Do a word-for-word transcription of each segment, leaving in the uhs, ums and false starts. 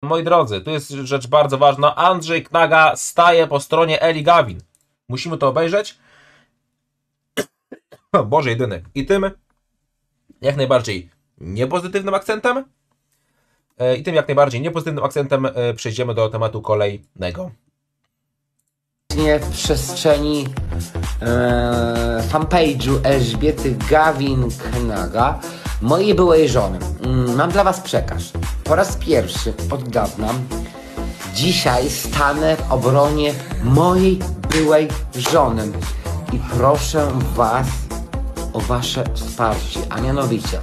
moi drodzy, tu jest rzecz bardzo ważna. Andrzej Knaga staje po stronie Eli Gavin. Musimy to obejrzeć. O Boże jedyny. I tym jak najbardziej niepozytywnym akcentem i tym jak najbardziej niepozytywnym akcentem przejdziemy do tematu kolejnego. W przestrzeni e, fanpage'u Elżbiety Gavin Knaga, mojej byłej żony. Mam dla was przekaz. Po raz pierwszy od dawna dzisiaj stanę w obronie mojej byłej żony i proszę was o wasze wsparcie, a mianowicie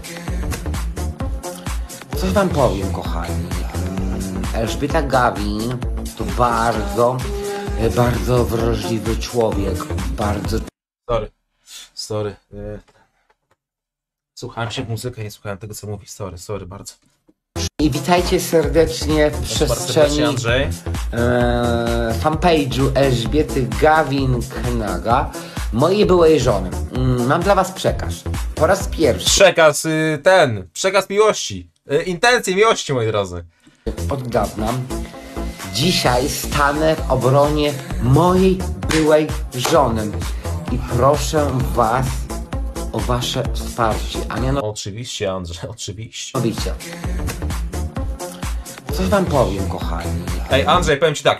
coś wam powiem, kochani. Elżbieta Gavin to bardzo bardzo wrażliwy człowiek, bardzo... Sorry, sorry. Słuchałem się w muzykę, nie słuchałem tego, co mówi. Sorry, sorry bardzo. I witajcie serdecznie w przestrzeni Andrzej. E, fanpage'u Elżbiety Gavin Knaga, mojej byłej żony. Mam dla was przekaz. Po raz pierwszy... Przekaz ten, przekaz miłości. Intencje miłości, moi drodzy. Od dawna dzisiaj stanę w obronie mojej byłej żony i proszę was o wasze wsparcie, a mianowicie... Oczywiście, Andrzej, oczywiście. Coś wam powiem, kochani. Ej, Andrzej, powiem ci tak.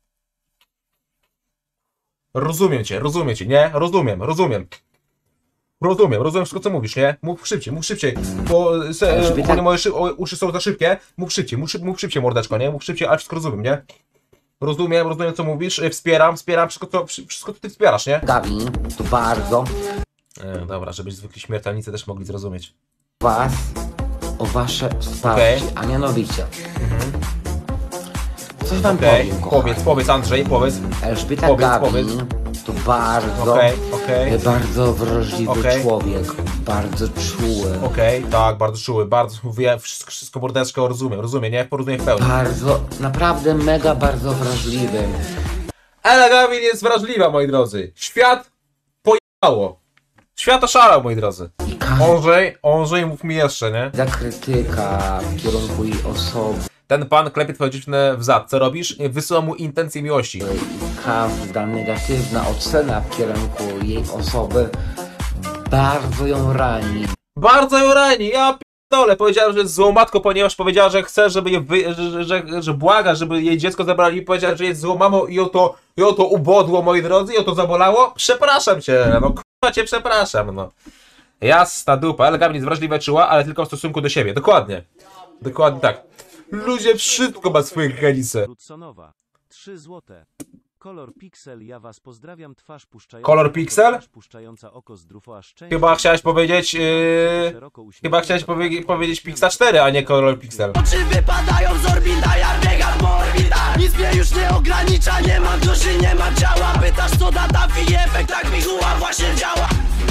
Rozumiem cię, rozumiem cię, nie? Rozumiem, rozumiem. Rozumiem, rozumiem wszystko, co mówisz, nie? Mów szybciej, mów szybciej, bo, se, bo nie moje szy uszy są za szybkie. Mów szybciej, mów, mów szybciej, mordeczko, nie? Mów szybciej, ale wszystko rozumiem, nie? Rozumiem, rozumiem, co mówisz, wspieram, wspieram, wszystko, co, wszystko co ty wspierasz, nie? Gavin, to bardzo... E, dobra, żeby zwykli śmiertelnicy też mogli zrozumieć. Was o wasze wsparcie, okay. A mianowicie... Mhm. Coś wam okay. powiem, kochani. Powiedz, powiedz Andrzej, powiedz. Elżbieta powiedz, Gavin powiedz. to bardzo, okay, okay. bardzo wrażliwy okay. człowiek, bardzo czuły. Okej, okay, tak, bardzo czuły, bardzo, mówię, wszystko, wszystko mordeczko rozumiem, rozumiem, nie? Porozumiem w pełni. Bardzo, naprawdę mega bardzo wrażliwy. Ela Gavin jest wrażliwa, moi drodzy. Świat pojechało. Świat oszalał, moi drodzy. Andrzej, Andrzej, mów mi jeszcze, nie? Za krytyka w kierunku jej osoby. Ten pan klepie twoją dziewczynę w zad. Co robisz? Wysyła mu intencje miłości. Każda negatywna ocena w kierunku jej osoby bardzo ją rani. Bardzo ją rani, ja p***dolę. Powiedziała, że jest złą matką, ponieważ powiedziała, że chce, żeby je wy... że, że, że błaga, żeby jej dziecko zabrali. I powiedziała, że jest złą mamą i ją to, ją to ubodło, moi drodzy, i ją to zabolało. Przepraszam cię, no k***a cię przepraszam, no. Jasna dupa, Ela Gavin jest wrażliwa, czuła, ale tylko w stosunku do siebie. Dokładnie. Dokładnie tak. Ludzie, wszystko ma swoje granice. trzy złote. Kolor Pixel, ja was pozdrawiam, twarz puszczająca. Kolor Pixel? Puszczająca oko z drufu, aż chyba chciałeś powiedzieć, yy... chyba chciałeś powie powiedzieć Pixa cztery, a nie Kolor Pixel. Oczy wypadają z orbita, ja biegam po orbitach. Nic mnie już nie ogranicza, nie mam duszy, nie mam ciała. Pytasz co da taki efekt, tak miguła właśnie działa.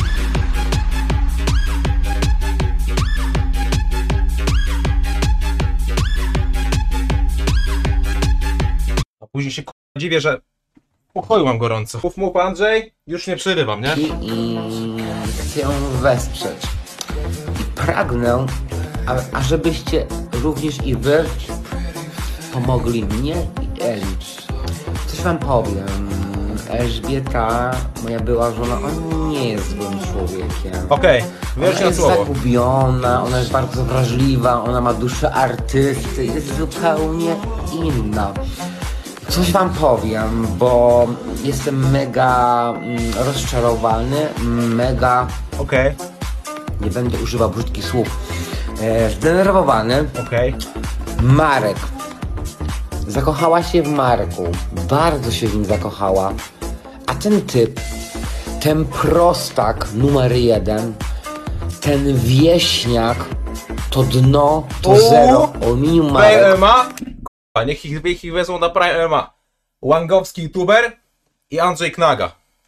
A później się k***a dziwię, że w pokoju mam gorąco. Mów, mów Andrzej, już nie przerywam, nie? I, i chcę ją wesprzeć. I pragnę, a, ażebyście również i wy pomogli mnie i Eli. Coś wam powiem. Elżbieta, moja była żona, ona nie jest złym człowiekiem. Okej, okay, ona jest słowo. zagubiona, ona jest bardzo wrażliwa, ona ma duszę artysty, jest zupełnie inna. Coś wam powiem, bo jestem mega mm, rozczarowany, mega... Okej. Okay. Nie będę używał brzydkich słów. E, zdenerwowany. Okej. Okay. Marek. Zakochała się w Marku. Bardzo się w nim zakochała. A ten typ, ten prostak numer jeden, ten wieśniak, to dno, to Uuu, zero. O minimum Marek. P M A? A niech ich, ich wezmą na Prime M M A. Łangowski youtuber i Andrzej Knaga.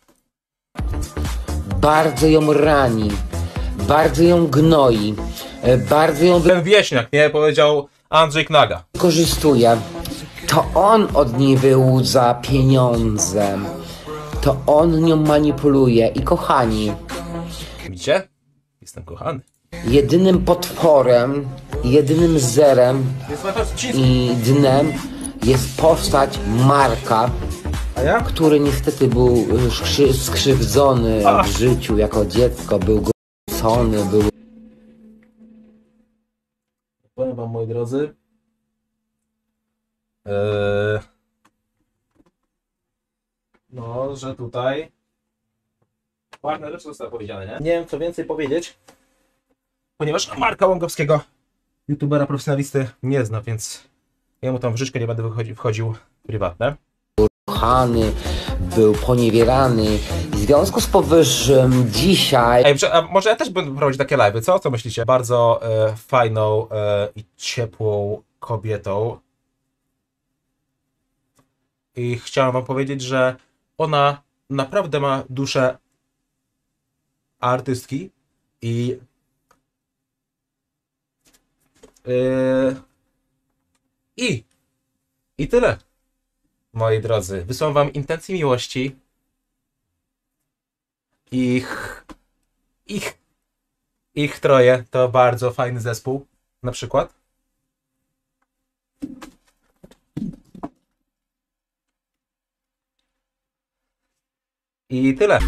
Bardzo ją rani, bardzo ją gnoi, bardzo ją... Ten wieśniak, nie? Powiedział Andrzej Knaga. Wykorzystuje. To on od niej wyłudza pieniądze. To on nią manipuluje. I kochani... Widzicie? Jestem kochany. Jedynym potworem, jedynym zerem Jest Mateusz i dnem jest postać Marka, A ja? który niestety był skrzy skrzywdzony A. w życiu jako dziecko, był gwałcony, był... Powiem wam, moi drodzy. Eee... No, że tutaj ważne rzeczy zostały powiedziane, nie? Nie wiem, co więcej powiedzieć, ponieważ Marka Łągowskiego, youtubera profesjonalisty, nie zna, więc ja mu tam w żyćkę nie będę wychodzi, wchodził w prywatne. kochany, był poniewierany. W związku z powyższym dzisiaj... Ej, a może ja też będę prowadzić takie live'y, co? Co myślicie? Bardzo e, fajną e, i ciepłą kobietą. I chciałem wam powiedzieć, że ona naprawdę ma duszę artystki i yy, i i tyle, moi drodzy. Wysyłam wam intencje miłości. Ich ich ich troje to bardzo fajny zespół, na przykład. I tyle.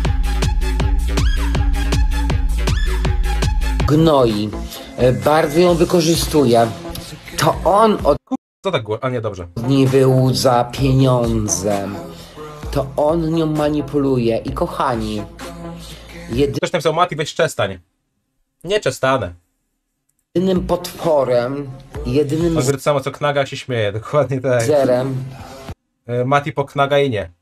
Gnoi, e, bardzo ją wykorzystuje. To on od Co tak było? A nie, dobrze. niej wyłudza pieniądze. To on nią manipuluje. I kochani, Ktoś napisał, Mati, weź przestań. Nie przestanę. jedynym potworem, jedynym On to samo co Knaga się śmieje, dokładnie tak. zerem Y, Mati po Knaga i nie.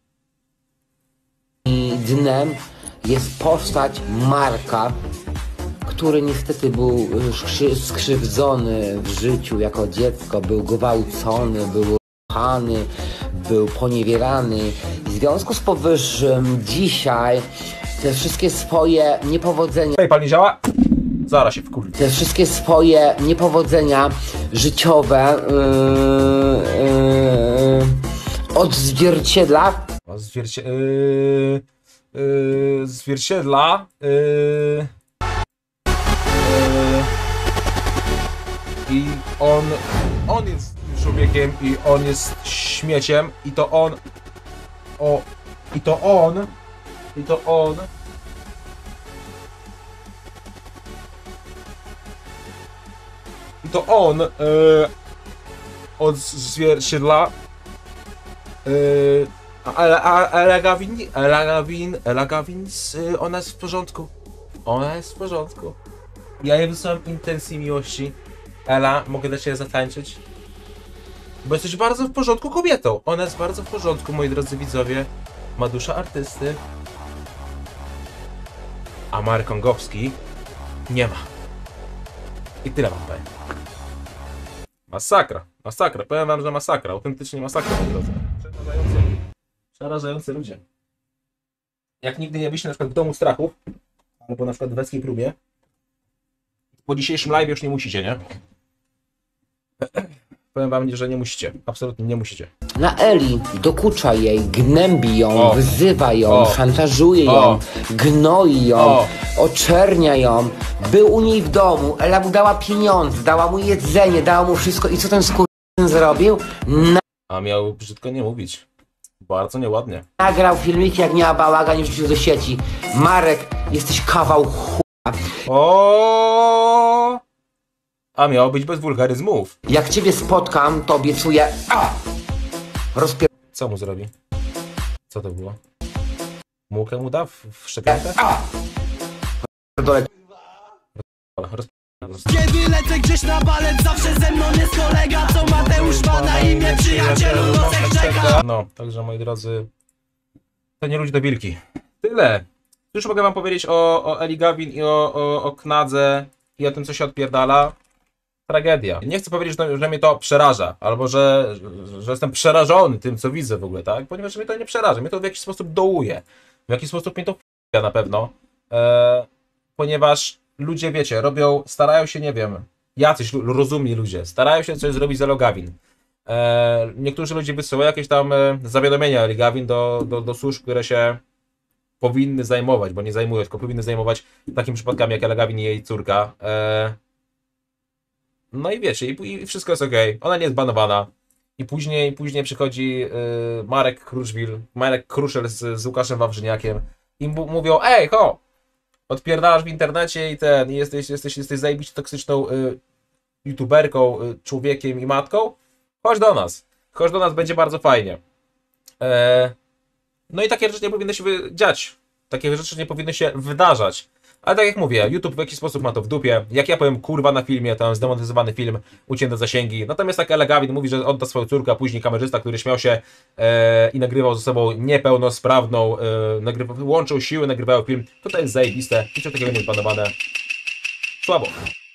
i dnem jest postać Marka, który niestety był skrzy skrzywdzony w życiu jako dziecko, był gwałcony, był kochany, był poniewierany. W związku z powyższym dzisiaj te wszystkie swoje niepowodzenia, PayPal nie działa? Zaraz się wkurwi. te wszystkie swoje niepowodzenia życiowe yy, yy, odzwierciedla O, zwiercie... Yy, yy, zwierciedla... Yy, yy, I on... On jest człowiekiem i on jest śmieciem i to on... O... I to on... I to on... I to on... Yy, odzwierciedla... Yy, ale a Ela Gavin, Ela Gavin, Ela Gavin, y, ona jest w porządku. Ona jest w porządku. Ja jej wysłałem intensji miłości. Ela, mogę dla ciebie zatańczyć? Bo jesteś bardzo w porządku kobietą. Ona jest bardzo w porządku, moi drodzy widzowie. Ma duszę artysty. A Marek Łągowski nie ma. I tyle wam powiem. Masakra, masakra. Powiem wam, że masakra. Autentycznie masakra, moi drodzy. Przerażający, przerażający ludzie. Jak nigdy nie byliście na przykład w domu strachów, albo na przykład w Weckiej Próbie, po dzisiejszym live już nie musicie, nie? Powiem wam, że nie musicie. Absolutnie nie musicie. na Eli, dokucza jej, gnębi ją, O. wyzywa ją, O. szantażuje ją, O. gnoi ją, O. oczernia ją. Był u niej w domu, Ela mu dała pieniądze, dała mu jedzenie, dała mu wszystko. I co ten skurwysyn zrobił? A miał brzydko nie mówić. Bardzo nieładnie. Nagrał filmiki, jak miała bałagan, już wrzucił do sieci. Marek, jesteś kawał ch... O! A miało być bez wulgaryzmów. Jak ciebie spotkam, to obiecuję... A! Rozpier... Co mu zrobi? Co to było? Mułkę mu da w, w szczepionkę? A! Dole... Roz... Kiedy lecę gdzieś na balet, zawsze ze mną jest kolega, co Mateusz ma na imię, przyjacielu, nosek czeka. No, także moi drodzy, to nie ludzie do wilki. Tyle. Już mogę wam powiedzieć o, o Eli Gavin i o, o, o Knadze i o tym, co się odpierdala. Tragedia. Nie chcę powiedzieć, że, że mnie to przeraża, albo że, że jestem przerażony tym, co widzę w ogóle, tak? Ponieważ mnie to nie przeraża, mnie to w jakiś sposób dołuje. W jakiś sposób mnie to f***a na pewno. E, ponieważ ludzie, wiecie, robią, starają się, nie wiem, jacyś rozumni ludzie, starają się coś zrobić z Elą Gavin. E, niektórzy ludzie wysyłają jakieś tam e, zawiadomienia Eli Gavin do, do, do służb, które się powinny zajmować, bo nie zajmują, tylko powinny zajmować takimi przypadkami jak Ela Gavin i jej córka. Eee... No i wiecie, i, i wszystko jest okej. Ona nie jest banowana. I później, później przychodzi yy, Marek Kruszwil, Marek Kruszel z, z Łukaszem Wawrzyniakiem i mu, mówią, ej, ho, odpierdalasz w internecie i ten, i jesteś, jesteś, jesteś zajebiście toksyczną y, youtuberką, y, człowiekiem i matką, chodź do nas, chodź do nas, będzie bardzo fajnie. E, no i takie rzeczy nie powinny się dziać, takie rzeczy nie powinny się wydarzać. Ale tak jak mówię, YouTube w jakiś sposób ma to w dupie. Jak ja powiem kurwa na filmie, to zdemonetyzowany film, ucięte zasięgi. Natomiast tak Ela Gavin mówi, że odda swoją córkę, a później kamerzysta, który śmiał się e, i nagrywał ze sobą niepełnosprawną, e, nagrywa, łączył siły, nagrywają film. To to jest zajebiste. Nic takiego nie jest banowane. Słabo.